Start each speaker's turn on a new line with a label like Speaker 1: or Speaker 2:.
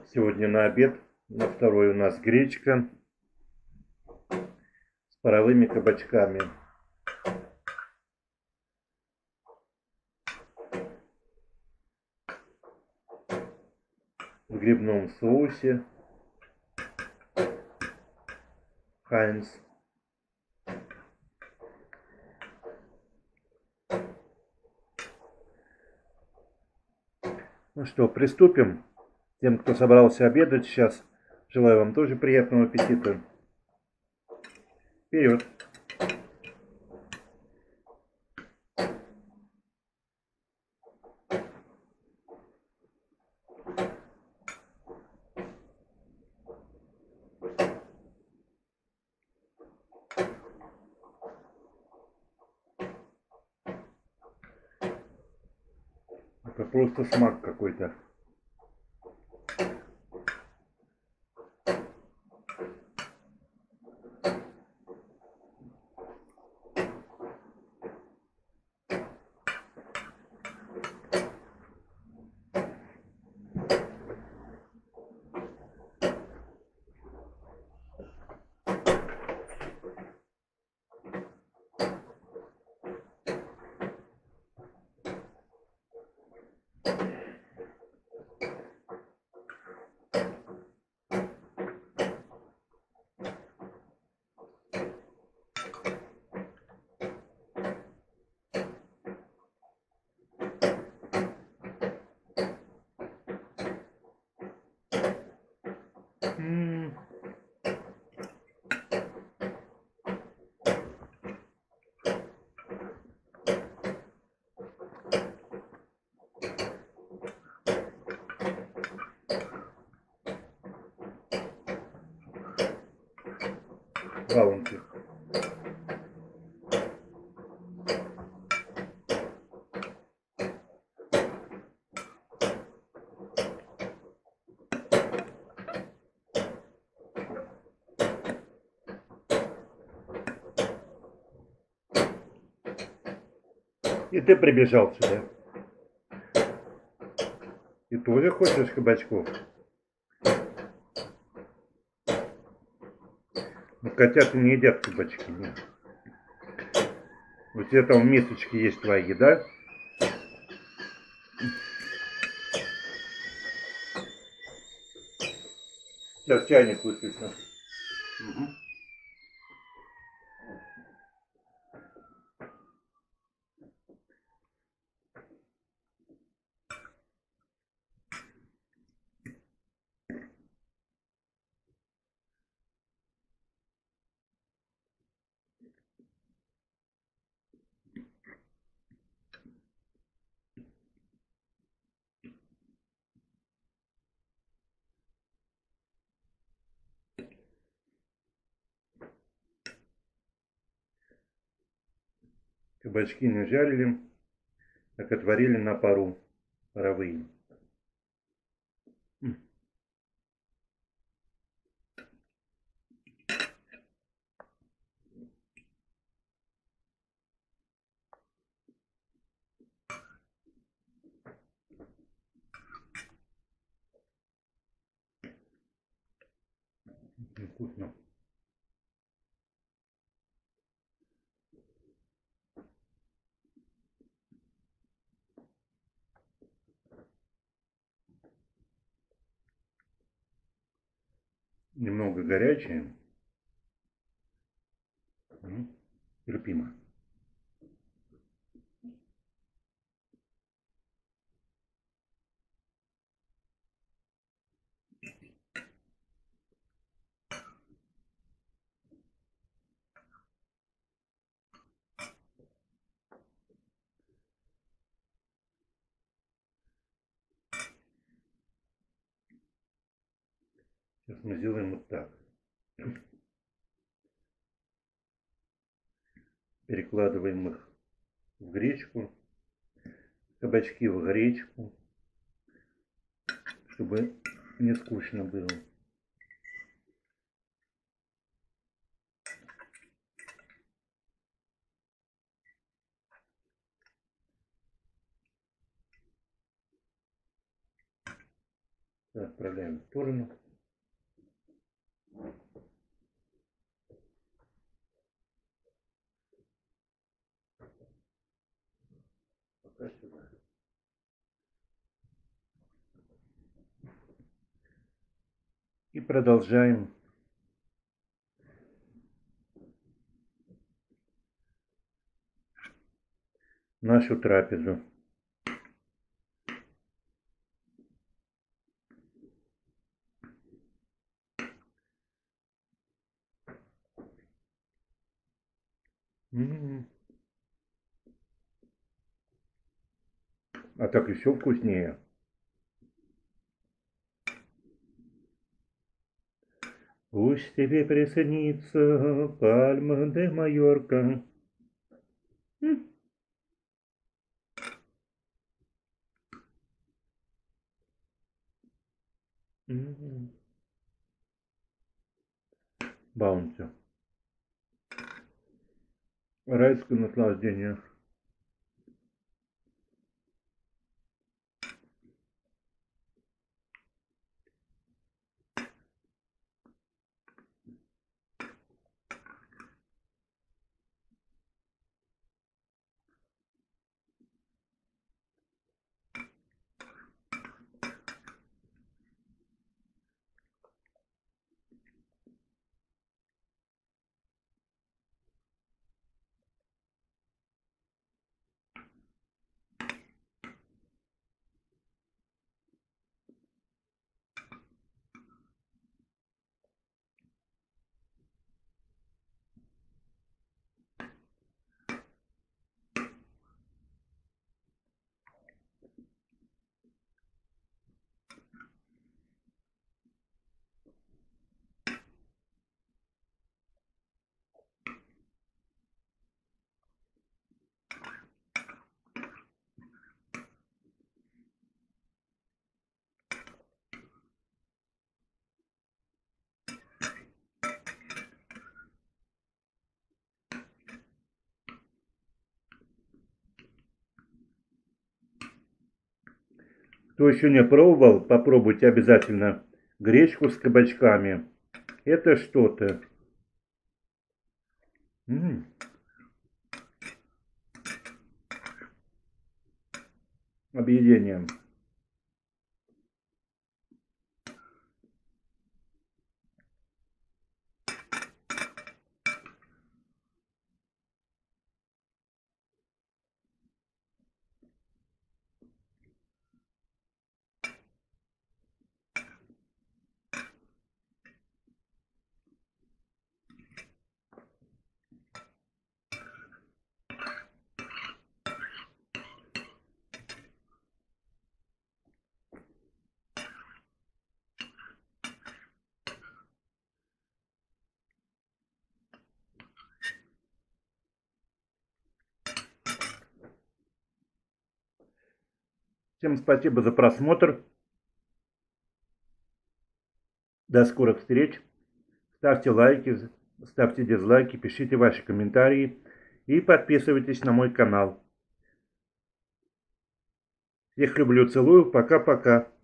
Speaker 1: Сегодня на обед, на второй у нас гречка с паровыми кабачками. В грибном соусе Хайнс. Ну что, приступим. Тем, кто собрался обедать сейчас, желаю вам тоже приятного аппетита. Вперед! Это просто смак какой-то. Баунти. И ты прибежал сюда. И тоже хочешь кабачков? Ну, котята не едят кабачки. Нет. У тебя там в мисочке есть твоя еда. Сейчас чайник выключу. Угу. Кабачки не жарили, так отварили на пару паровые. Вкусно. Немного горячее. Терпимо. Сейчас мы сделаем вот так. Перекладываем их в гречку. Кабачки в гречку. Чтобы не скучно было. Это отправляем в сторону. Пока сюда. И продолжаем нашу трапезу. А так еще вкуснее. Пусть тебе приснится Пальма де Майорка. Баунти. Райское наслаждение. Кто еще не пробовал, попробуйте обязательно гречку с кабачками. Это что-то. Объедение. Всем спасибо за просмотр. До скорых встреч. Ставьте лайки, ставьте дизлайки, пишите ваши комментарии и подписывайтесь на мой канал. Всех люблю, целую. Пока-пока.